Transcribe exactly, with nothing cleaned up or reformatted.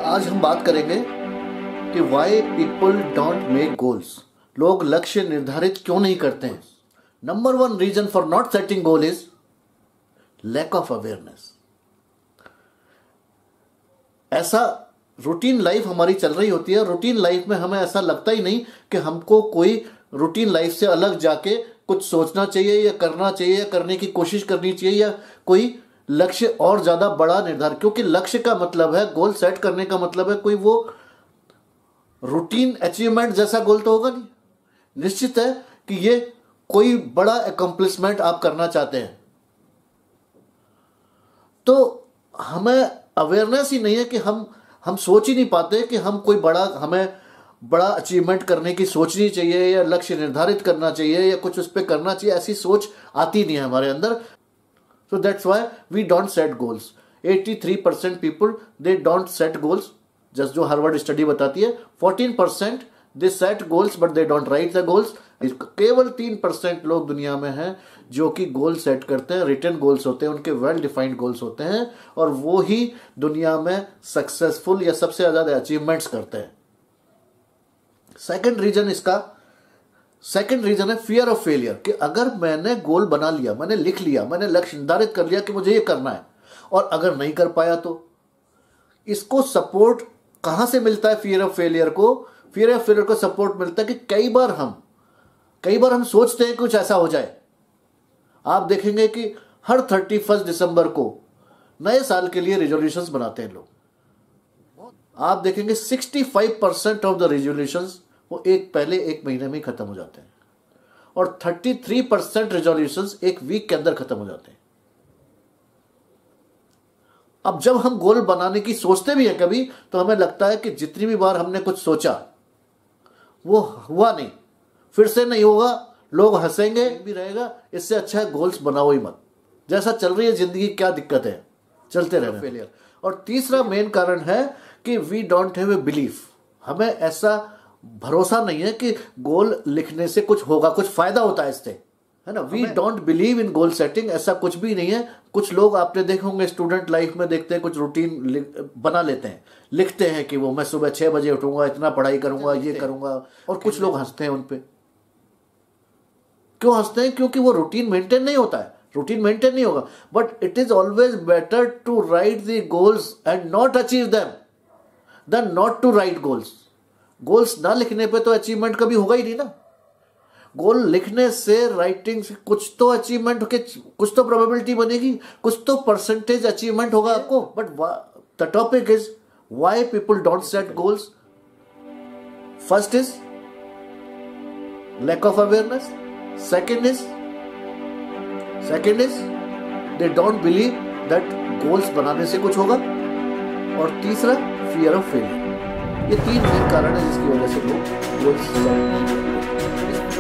आज हम बात करेंगे कि why people don't make goals. लोग लक्ष्य निर्धारित क्यों नहीं करते हैं। Number one reason for not setting goal is lack of awareness. ऐसा रूटीन लाइफ हमारी चल रही होती है, रूटीन लाइफ में हमें ऐसा लगता ही नहीं कि हमको कोई रूटीन लाइफ से अलग जाके कुछ सोचना चाहिए या करना चाहिए या करने की कोशिश करनी चाहिए या कोई लक्ष्य और ज्यादा बड़ा निर्धारण। क्योंकि लक्ष्य का मतलब है, गोल सेट करने का मतलब है कोई वो रूटीन अचीवमेंट जैसा गोल तो होगा नहीं। निश्चित है कि ये कोई बड़ा अकम्प्लिशमेंट आप करना चाहते हैं, तो हमें अवेयरनेस ही नहीं है कि हम हम सोच ही नहीं पाते कि हम कोई बड़ा हमें बड़ा अचीवमेंट करने की सोचनी चाहिए या लक्ष्य निर्धारित करना चाहिए या कुछ उस पर करना चाहिए, ऐसी सोच आती नहीं है हमारे अंदर। So that's why we don't set goals. तिरासी percent people they don't set goals, just जो हार्वर्ड स्टडी बताती है। चौदह percent they set goals but they don't write the goals. केवल तीन परसेंट लोग दुनिया में हैं जो कि गोल सेट करते हैं, रिटन गोल्स होते हैं, उनके वेल डिफाइंड गोल्स होते हैं, और वो ही दुनिया में सक्सेसफुल या सबसे ज्यादा अचीवमेंट्स करते हैं। सेकंड रीजन इसका सेकंड रीजन है फियर ऑफ फेलियर, कि अगर मैंने गोल बना लिया, मैंने लिख लिया, मैंने लक्ष्य निर्धारित कर लिया कि मुझे ये करना है, और अगर नहीं कर पाया तो इसको सपोर्ट कहां से मिलता है। फियर ऑफ फेलियर को फियर ऑफ फेलियर को सपोर्ट मिलता है कि कई बार हम कई बार हम सोचते हैं कुछ ऐसा हो जाए। आप देखेंगे कि हर थर्टी फर्स्ट दिसंबर को नए साल के लिए रेजोल्यूशंस बनाते हैं लोग। आप देखेंगे sixty five percent of the resolutions वो एक पहले एक महीने में ही खत्म हो जाते हैं, और थर्टी थ्री परसेंट रेजोल्यूशंस एक वीक के अंदर खत्म हो जाते हैं। अब जब हम गोल बनाने की सोचते भी हैं कभी, तो हमें लगता है कि जितनी भी बार हमने कुछ सोचा वो हुआ नहीं, फिर से नहीं होगा, लोग हंसेंगे भी रहेगा, इससे अच्छा है गोल्स बनाओ ही मत। जैसा चल रही है जिंदगी, क्या दिक्कत है, चलते रहना फेलियर। और तीसरा मेन कारण है कि we don't have a belief. हमें ऐसा भरोसा नहीं है कि गोल लिखने से कुछ होगा, कुछ फायदा होता है इससे, है ना। We don't believe in goal setting. ऐसा कुछ भी नहीं है। कुछ लोग आपने देखे होंगे स्टूडेंट लाइफ में, देखते हैं कुछ रूटीन बना लेते हैं, लिखते हैं कि वो मैं सुबह छह बजे उठूंगा, इतना पढ़ाई करूंगा, ये करूंगा, और कुछ लोग हंसते हैं उन पे। क्यों हंसते हैं? क्योंकि वो रूटीन मेंटेन नहीं होता है। रूटीन मेंटेन नहीं होगा। But it is always better to write the goals and not achieve them than not to write goals. Goals ना लिखने पे तो अचीवमेंट कभी होगा ही नहीं ना। गोल लिखने से, राइटिंग से कुछ तो अचीवमेंट के, कुछ तो प्रोबेबिलिटी बनेगी, कुछ तो परसेंटेज अचीवमेंट होगा आपको। But the topic is why people don't set goals. First is lack of awareness, second is second is they don't believe that goals बनाने से कुछ होगा, और तीसरा फियर ऑफ फेलियर। ये तीन मेन कारण है जिसकी वजह से लोग गोल्स सेट नहीं करते।